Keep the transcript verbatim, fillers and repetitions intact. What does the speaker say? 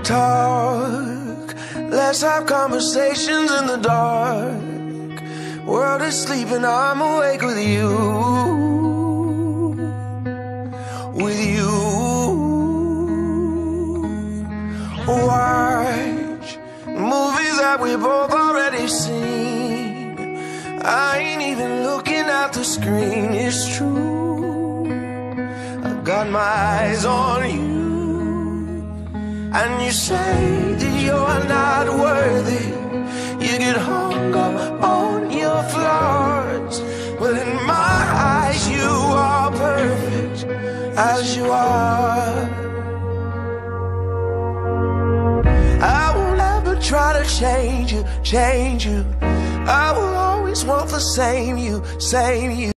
talk, let's have conversations in the dark. World is sleeping, I'm awake with you, with you. Watch movies that we both already seen. I ain't even looking at the screen, it's true. I got my eyes on you. And you say that you're not worthy. You get hung up on your flaws. Well, in my eyes, you are perfect as you are. I won't ever try to change you, change you. I will always want the same you, same you.